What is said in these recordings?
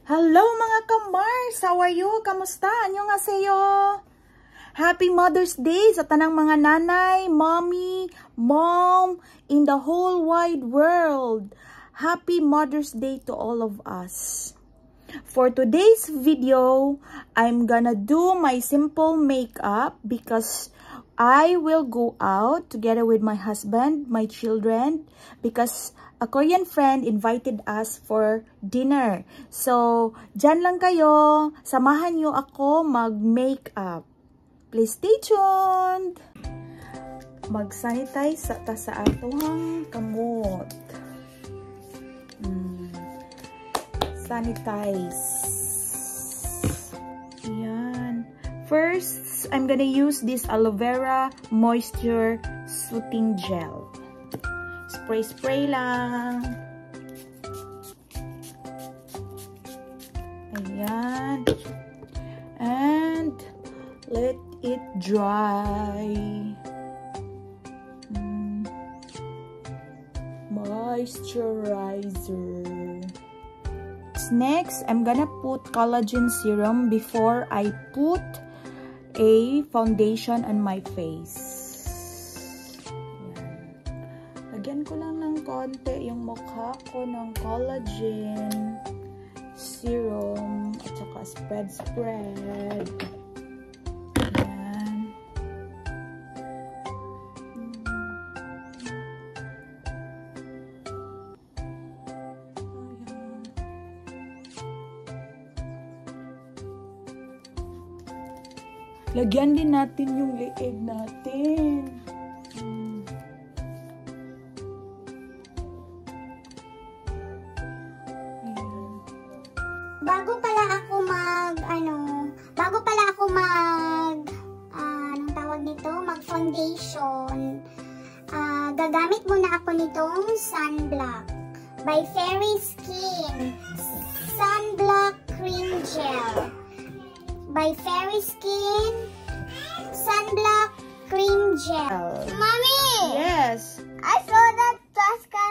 Hello mga kamars! How are you? Kamusta? Annyeonghaseyo! Happy Mother's Day sa tanang mga nanay, mommy, mom, in the whole wide world. Happy Mother's Day to all of us. For today's video, I'm gonna do my simple makeup because I will go out together with my husband, my children, because a Korean friend invited us for dinner. So, dyan lang kayo. Samahan nyo ako mag-makeup. Please stay tuned! Mag-sanitize sa atong kamot. Sanitize. Ayan. First, I'm gonna use this aloe vera moisture soothing gel. Spray lang. Ayan. And let it dry. Moisturizer. Next, I'm gonna put collagen serum before I put a foundation on my face. Lagyan ko lang ng konti yung mukha ko ng collagen serum at saka spread. Ayan. Lagyan din natin yung leeg natin. Bago pala ako anong tawag nito, mag-foundation, gagamit muna ako nitong sunblock by Fairy Skin Sunblock Cream Gel. By Fairy Skin Sunblock Cream Gel. Mommy! Yes! I saw that trash can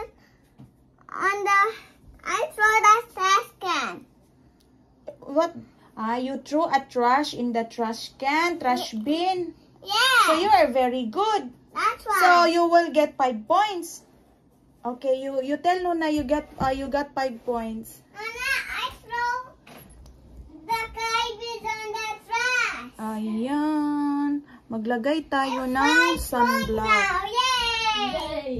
What? You threw a trash in the trash can, trash bin. Yeah. So you are very good. That's why. So you will get 5 points. Okay, you tell Luna you got 5 points. Mama, I throw the garbage on the trash. Ayan. Maglagay tayo ng sunblock. Now, yay!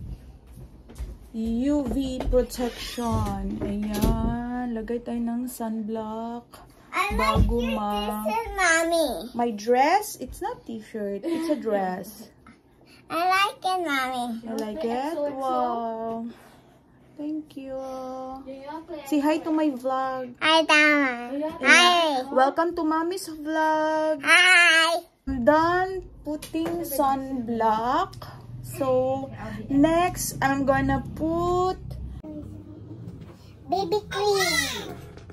UV protection. Ayan. Lagay tayo ng sunblock. I Bago like ma... this is Mommy. My dress? It's not t-shirt. It's a dress. I like it, Mommy. You like it? Wow. Thank you. Say hi to my vlog. Hi, Tama. Hi. Welcome to Mommy's vlog. Hi. I'm done putting sunblock. So, next, I'm gonna put Baby cream.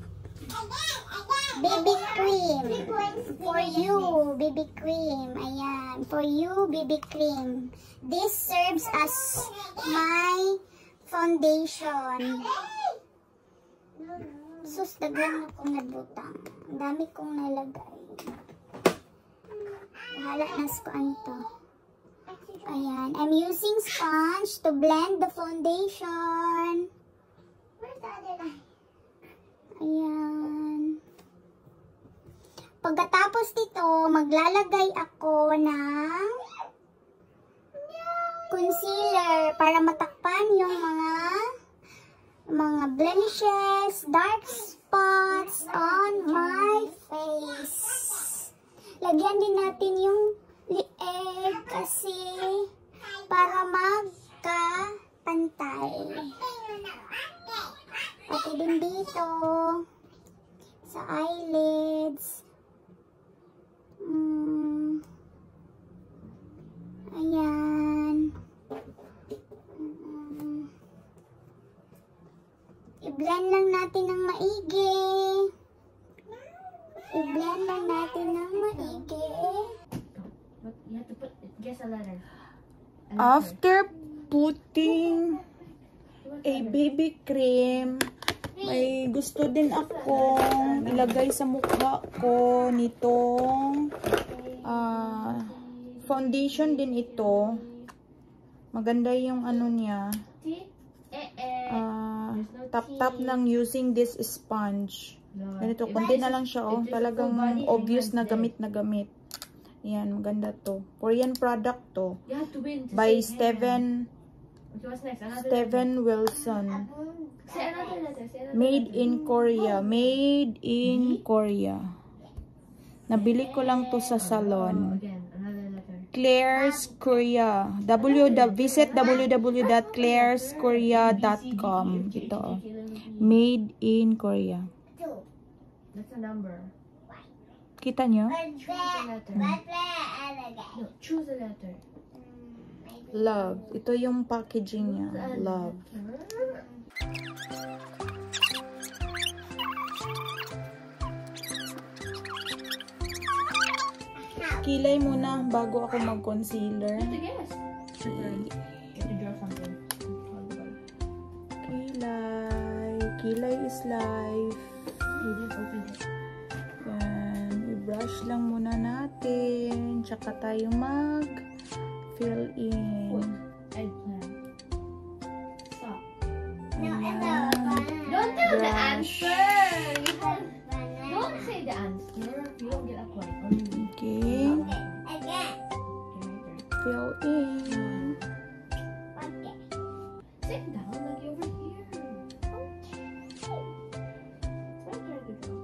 Baby cream. For you, baby cream. Ayan. For you, baby cream. This serves as my foundation. Sus, daghan akong nabutang. Ang dami kong nalagay. Bahala na ko to. Ayan. I'm using sponge to blend the foundation. Where's the other line? Ayan. Pagkatapos dito, maglalagay ako ng concealer para matakpan yung mga blemishes, dark spots on my face. Lagyan din natin yung lieg kasi para magkapantay. Pati din dito sa eyelids. Ayan. I-blend lang natin ng maigi. I-blend lang natin ng maigi. You have to put, guess a letter. after putting a BB cream May gusto din akong ilagay sa mukha ko nitong foundation din ito. Maganda yung ano niya. Tap-tap ng using this sponge. Ganito, konti na lang siya, oh. Talagang obvious na gamit na gamit. Yan, maganda to. Korean product to. By Steven Wilson. Made in Korea. Made in Korea. Nabili ko lang to sa salon. Claire's Korea. Visit www.claireskorea.com. Ito. Made in Korea. That's a number. Kita nyo? Choose a letter. Love. Ito yung packaging niya. Love. Kilay muna bago ako mag-concealer. Kilay. Kilay is life. Yan. I-brush lang muna natin. Tsaka tayo mag-fill in. Stop. Ayan. Don't tell the Brush. answer. Don't say the answer. You don't get a point. Okay. Again. Fill in. Sit down, like over here. It's my turn to draw.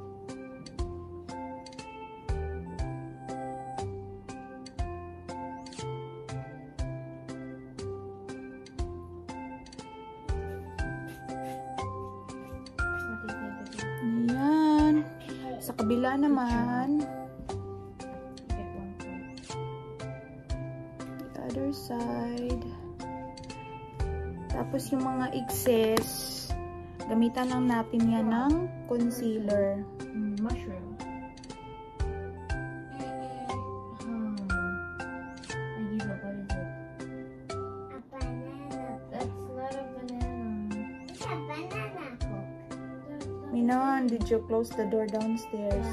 Ayan. Sa kabila naman. Get 1 point. The other side. Tapos yung mga excess, gamitan lang natin yan ng concealer. Mushroom. I give up. What is it? A banana. That's not a banana. It's a banana cook. Minon, did you close the door downstairs?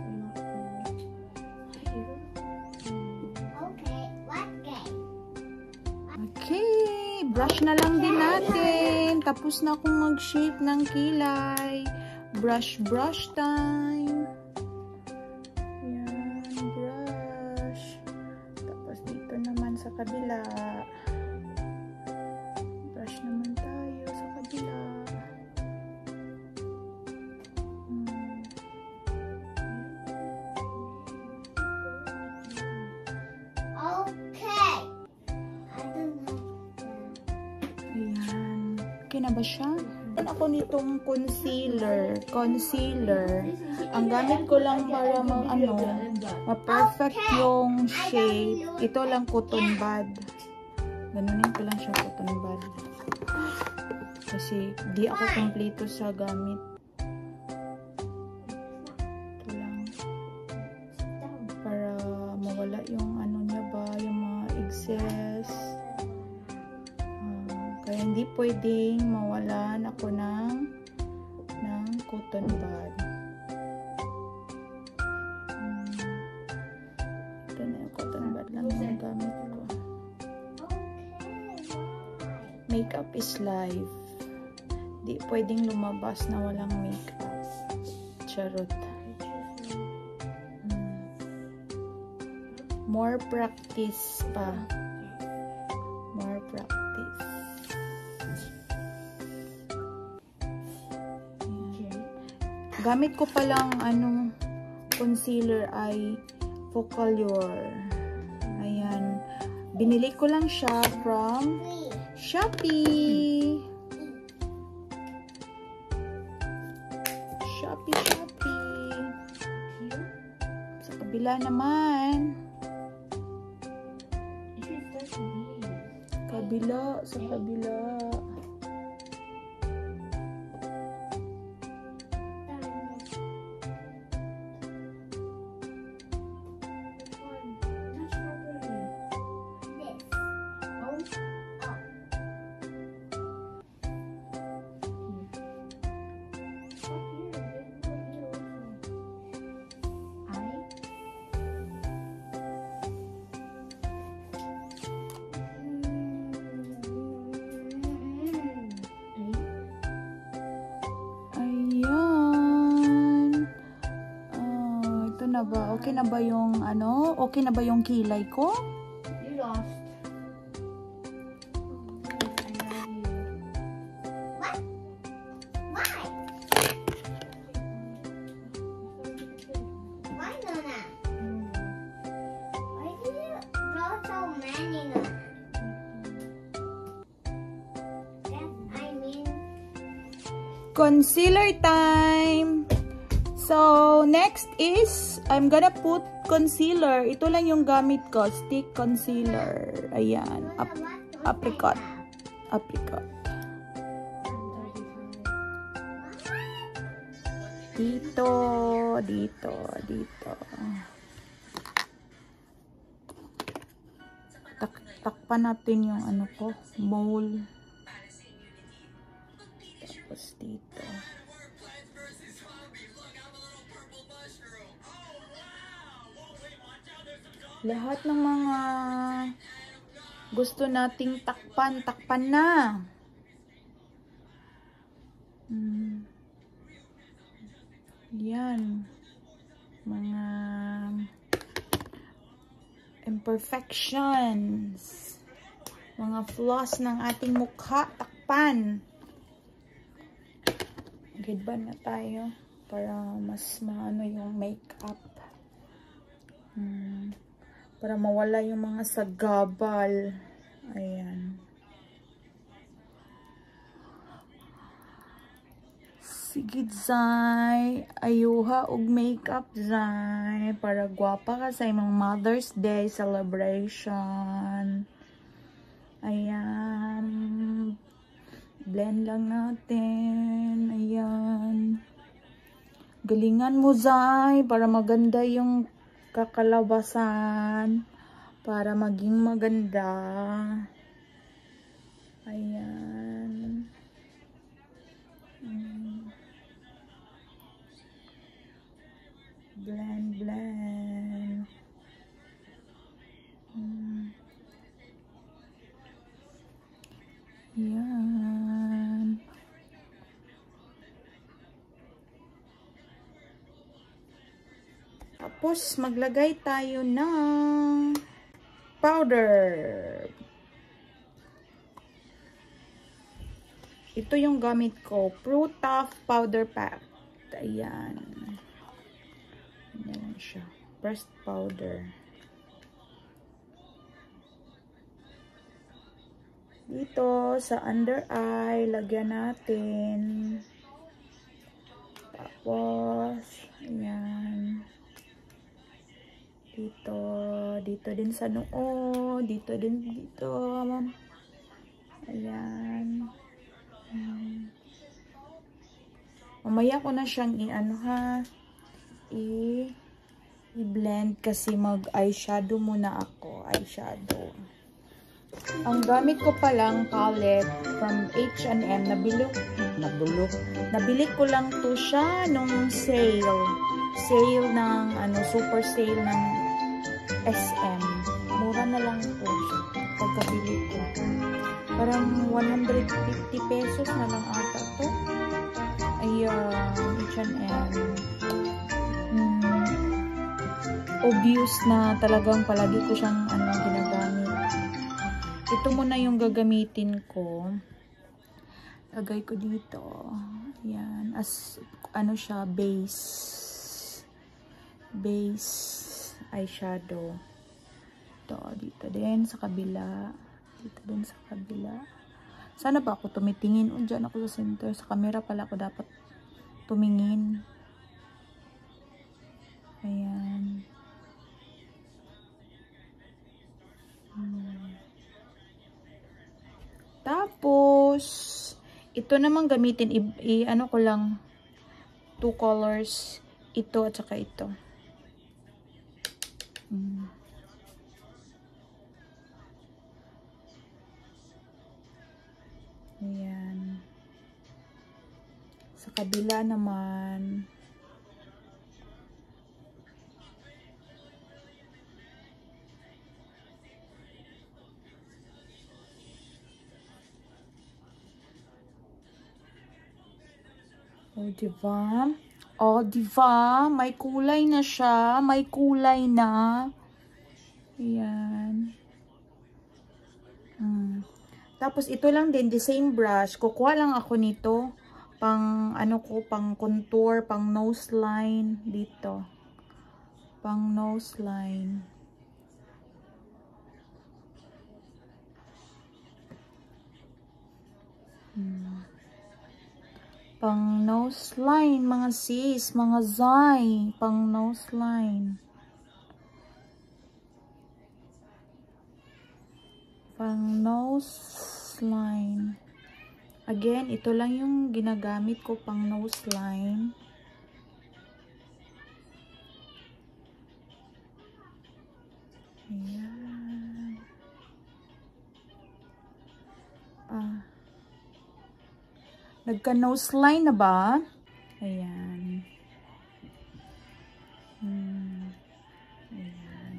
Okay, what game? Okay, brush na lang din natin. Tapos na akong mag-shape ng kilay. Brush time. Yan, brush. Tapos dito naman sa kabila. Brush naman tayo sa kabila. Okay. I don't have Ayan. Okay na ba siya? Yan ako nitong concealer. Ang gamit ko lang para ma-perfect yung shape. Ito lang cotton bud. Ganunin ko lang siya cotton bud. Kasi di ako kompleto sa gamit. Ito lang. Para mawala yung ano niya ba, yung mga excess. Kaya hindi pwedeng mawalan ako ng cotton bud. Ito na yung cotton bud lang yung gamit ko. Makeup is life. Di pwedeng lumabas na walang makeup. Charot. More practice pa. More practice. Gamit ko palang concealer ay Focallure. Ayan. Binili ko lang siya from Shopee. Shopee. Sa kabila naman. Sa kabila. na ba? Okay na ba yung ano? Okay na ba yung kilay ko? You lost. What? Why? Why, Nona? Why did you draw so many, Nona? Yes, I mean... Concealer time! So, next is, I'm gonna put concealer. Ito lang yung gamit ko. Stick concealer. Ayan. Apricot. Apricot. Dito. Dito. Dito. Takpan natin yung ano ko. Mole. Tapos dito. Lahat ng mga gusto nating takpan, takpan na. Yan. Mga imperfections. Mga flaws ng ating mukha, takpan. Gidban na tayo para mas maano yung makeup. Para mawala yung mga sagabal. Ayan. Sige, Zay. Ayuha og makeup, Zay. Para gwapa ka sa imong Mother's Day celebration. Ayan. Blend lang natin. Ayan. Galingan mo, Zay. Para maganda yung kakalabasan. Para maging maganda. Ayan. Blend, blend. Ayan. Tapos, maglagay tayo ng powder. Ito yung gamit ko. Pro Tough Powder Pack. Ayan. Ayan siya. Pressed powder. Dito, sa under eye, lagyan natin. Tapos, ayan. Dito, dito din sa noo, dito din dito. Ayan. Mamaya ko na siyang i-ano ha. I-blend kasi mag-eyeshadow muna ako. Eyeshadow. Ang gamit ko palang palette from H&M. Nabili ko lang to siya nung sale. Sale ng, super sale ng SM. Mura na lang po pagkabili ko. Parang 150 pesos na lang ata to. Ayan, H&M. Obvious na talagang palagi ko siyang ginagamit. Ito muna yung gagamitin ko. Lagay ko dito. Ayan, as siya, base eyeshadow. Ito, dito din sa kabila. Dito din sa kabila. Sana ba ako tumitingin? O, dyan ako sa center. Sa camera pala ako dapat tumingin. Ayan. Tapos, ito naman gamitin. Ano ko lang, 2 colors. Ito at saka ito. Ayan. Sa kabila naman. O, diba? Oh, diba? May kulay na siya. May kulay na. Ayan. Tapos, ito lang din, the same brush. Kukuha lang ako nito. Pang, ano ko, pang contour, pang nose line. Dito. Pang nose line. Pang nose line, mga sis, mga zay. Pang nose line. Pang nose line. Again, ito lang yung ginagamit ko pang nose line. Ayan. Nagka-nose line na ba? Ayan. Ayan.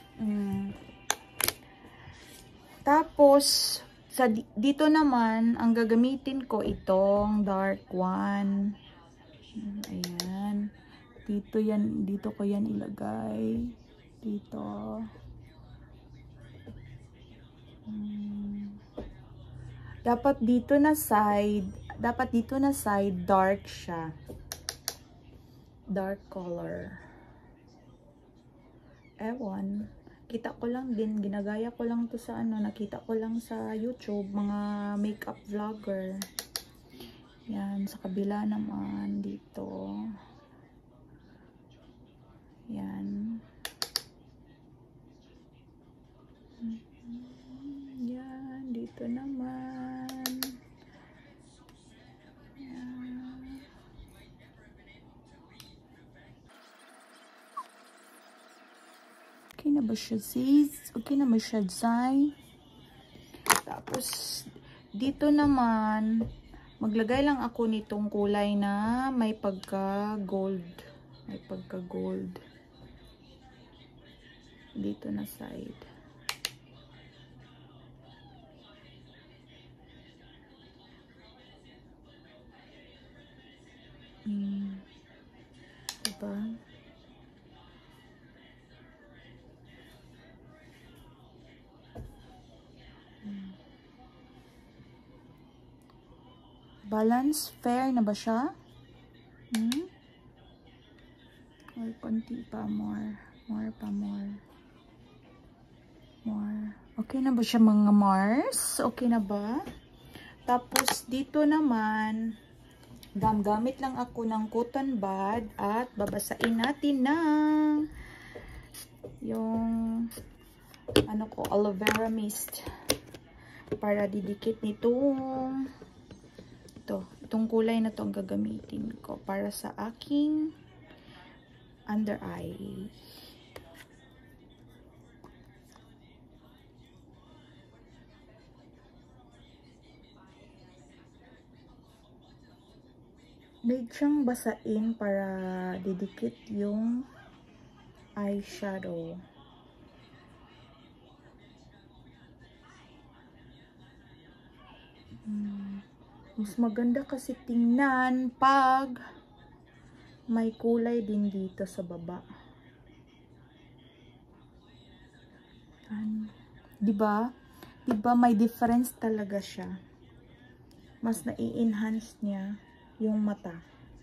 Tapos, dito naman, ang gagamitin ko itong dark one. Ayan. Dito ko yan ilagay. Dito. Dapat dito na side dark siya. Dark color. Ewan. Kita ko lang din, ginagaya ko lang to sa ano, nakita ko lang sa YouTube, mga makeup vlogger. Yan, sa kabila naman, dito. Yan. Yan, dito naman. Yan. Okay na ba siya, sis? Okay na ba siya, Zay? Tapos, dito naman, maglagay lang ako nitong kulay na may pagka-gold. May pagka-gold. Dito na side. Diba? Balance fair na ba siya? Or konti pa, more pa, more. Okay na ba siya, mga Mars? Okay na ba? Tapos dito naman, gamit lang ako ng cotton bud at babasain natin ng yung ano ko, aloe vera mist para didikit nitong itong kulay na to ang gagamitin ko para sa aking under eye. Need siyang basain para didikit yung eyeshadow. Mas maganda kasi tingnan pag may kulay din dito sa baba. Diba? Diba may difference talaga siya. Mas nai-enhance niya yung mata.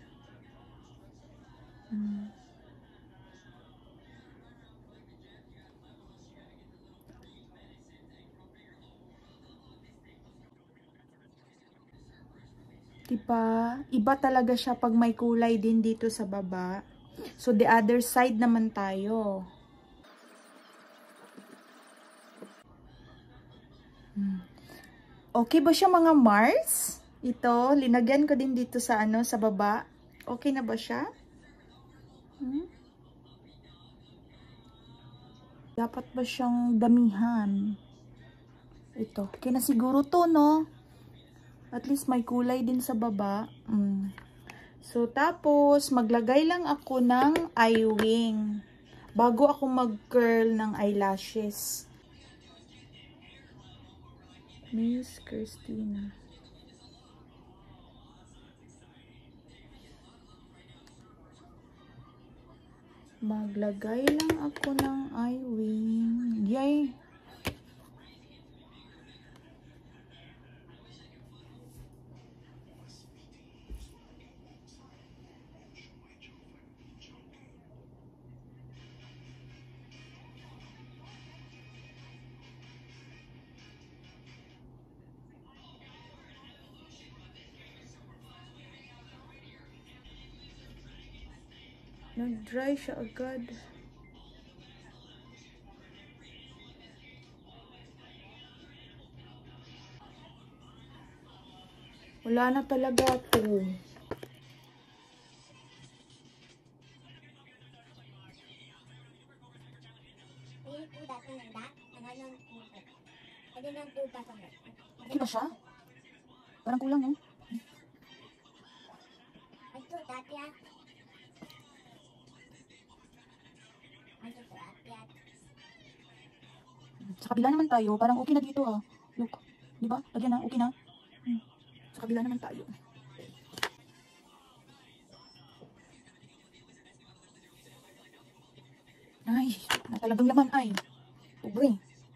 Diba? Iba talaga siya pag may kulay din dito sa baba. So, the other side naman tayo. Okay ba siya, mga Mars? Ito, linagyan ko din dito sa ano, sa baba. Okay na ba siya? Dapat ba siyang damihan? Ito, okay na siguro to, no? At least may kulay din sa baba. So, tapos, maglagay lang ako ng eye wing bago ako mag-curl ng eyelashes. Miss Christina. Maglagay lang ako ng eye wing. Yay! Nag-dry siya agad. Wala na talaga to. Okay ba siya? Parang kulang, no? Sa kabila naman tayo, parang okay na dito ah. Look, di ba? Lagyan na, okay na. Sa kabila naman tayo. Ay, na talagang laman ay. Pobre.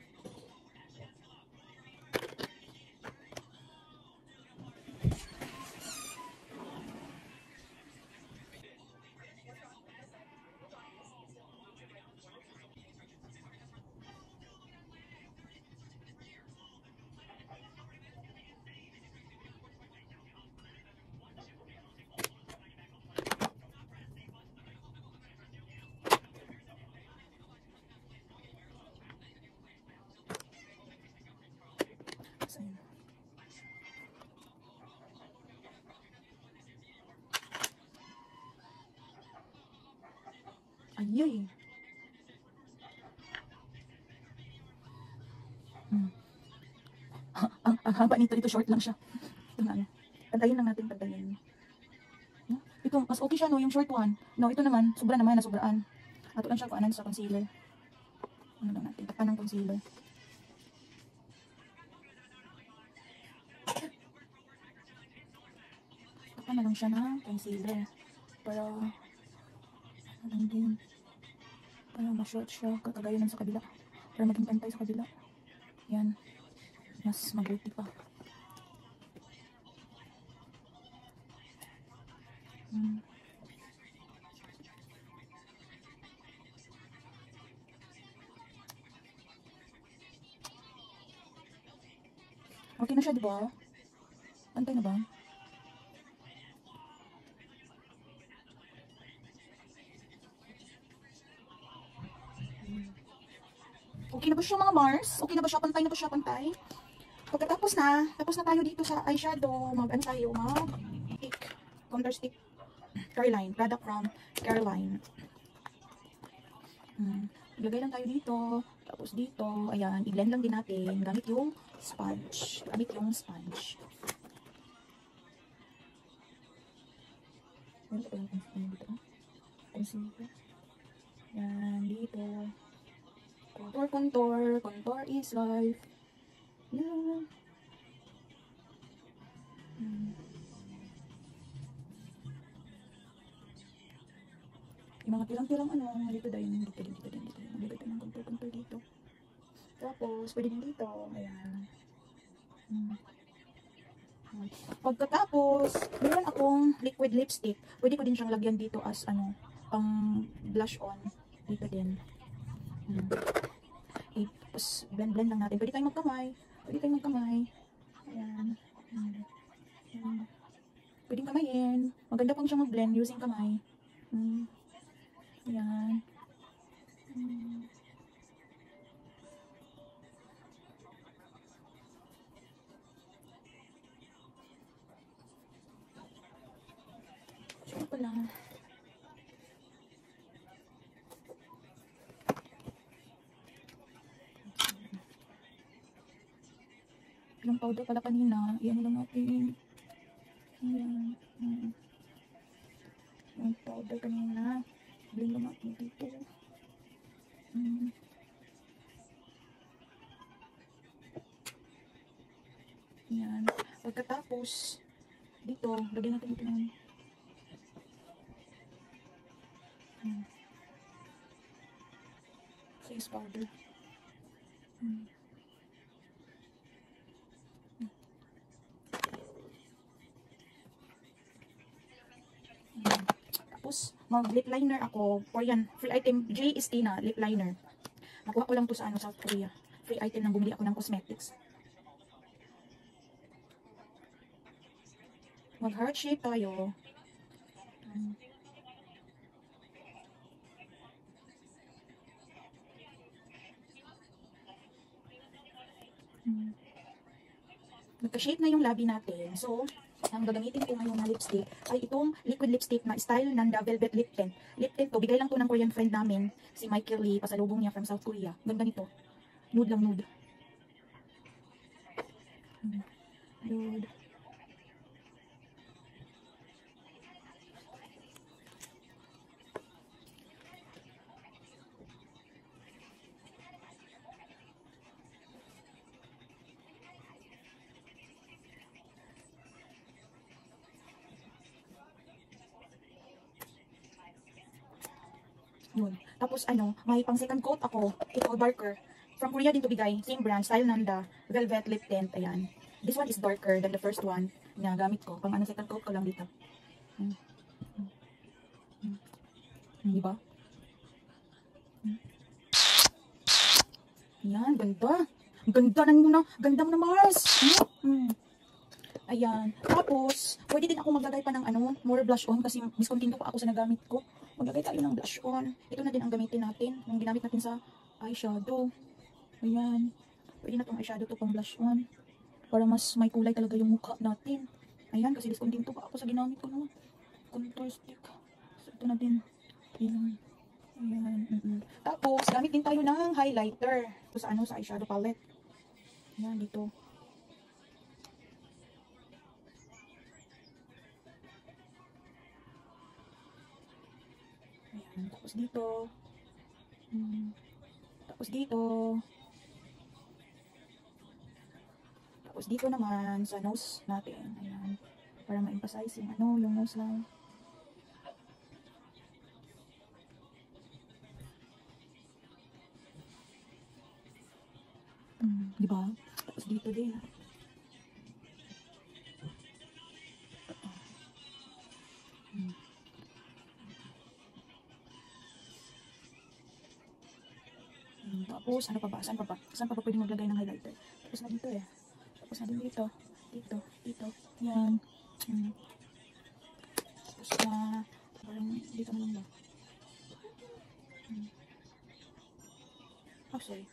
Ayay. Ang haba nito, short lang siya. Ito na, pantayin lang natin, pantayin. No? Ito, mas okay siya, no, yung short one. No, ito naman, sobra naman, nasobraan. Ato lang siya kuanan sa concealer. Ano lang natin, tapan ng concealer. Tapan na lang siya ng concealer. Para, ano lang din. Para ma-short siya, kagaya ng sa kabila. Para maging pantay sa kabila. Yan. Mas mag-dirty pa. Okay na siya, di ba? Pantay na ba? Okay na ba siya mga Mars? Okay na ba siya? Pantay na ba siya? Pantay? Pagkatapos na, tapos na tayo dito sa eyeshadow, mag-ano tayo, mag-stick, contour stick, Caroline, product from Caroline. Ilagay lang tayo dito, tapos dito, ayan, i-blend lang din natin, gamit yung sponge, Ano pa yung dito? Concealer. Yan, dito. Contour is life. Yeah. Yung mga pirang-pirang dito din. Maglagay tayo ng contour dito. Tapos, pwede din dito. Ayan. Pagkatapos, meron akong liquid lipstick. Pwede ko din siyang lagyan dito as pang blush on. Dito din. Tapos, blend lang natin. Pwede tayong magkamay. Ayan. Pwedeng kamayin. Maganda pang siyang mag-blend using kamay. Ayan. Ito pala. Yung powder pala kanina, yan lang natin. Ayan. Yung powder kanina, blend lang natin dito. Ayan. Pagkatapos, dito, lagyan natin ito ng Face powder. Tapos, mag-lip liner ako. Korean, free item. J. Estina, lip liner. Nakuha ko lang to sa ano, South Korea. Free item nang bumili ako ng cosmetics. Mag-heart shape tayo. Nagka-shape na yung labi natin. So, ang gagamitin ko ngayon na lipstick ay itong liquid lipstick na style Nanda Velvet Lip Tint. Lip tint to, bigay lang to ng Korean friend namin, si Michael Lee, pasalubong niya from South Korea. Ganda nito. Nude lang nude. Nude. Yun. Tapos ano, may pang second coat ako. Ito, darker. From Korea din to bigay. Same brand, style Nanda. Velvet Lip Tint. Ayan. This one is darker than the first one. Yan, gamit ko. Pang ano, second coat ko lang dito. Diba? Yan, ganda. Ganda na. Ganda mo na, Mars. Ayan. Tapos, pwede din ako maglagay pa ng ano, more blush on kasi discontinue pa ako sa nagamit ko. Maglagay tayo ng blush on. Ito na din ang gamitin natin. Yung ginamit natin sa eyeshadow. Ayan. Pwede na itong eyeshadow to pang blush on. Para mas may kulay talaga yung mukha natin. Ayan, kasi discontinue pa ako sa ginamit ko no. Contour stick. So, ito na din. Ayan. Ayan. Tapos, gamit din tayo ng highlighter. Ito sa ano, sa eyeshadow palette. Ayan, dito. Ayan, tapos dito. Tapos dito. Tapos dito naman sa nose natin. Ayan. Para ma-emphasize yung ano, yung nose line. Diba? Tapos dito din. Tapos, ano pa ba? Saan pa ba? Saan pa ba pwede maglagay ng highlighter? Tapos na dito eh. Tapos na din dito. Dito. Dito. Yan. Tapos na, parang dito na lang ba? Oh, sorry.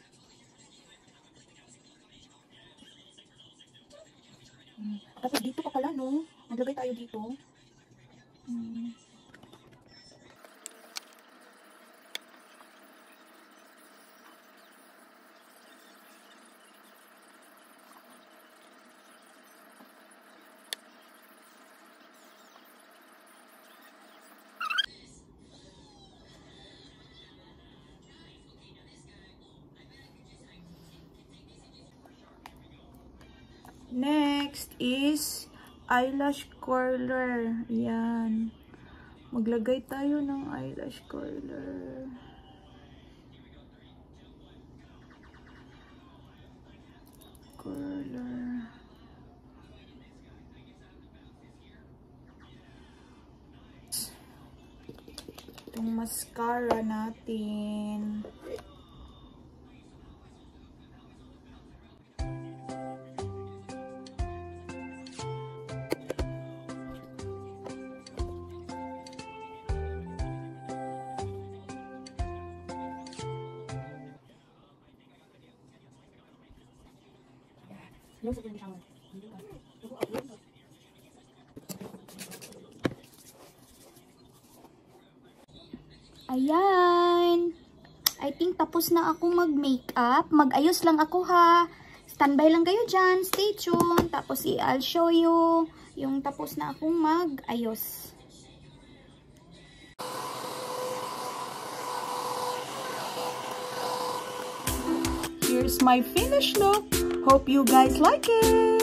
Tapos dito pa pala, no? Maglagay tayo dito. Next is eyelash curler. Yan. Maglagay tayo ng eyelash curler. Curler. Itong mascara natin. Ayan. I think tapos na ako mag-makeup. Mag-ayos lang ako ha. Standby lang kayo dyan. Stay tuned. Tapos I'll show you yung tapos na akong mag-ayos. Here's my finished look. Hope you guys like it.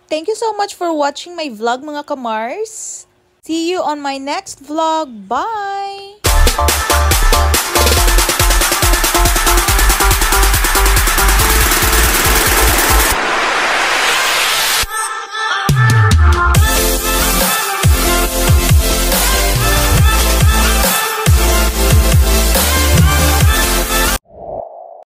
Thank you so much for watching my vlog mga kamars. See you on my next vlog. Bye!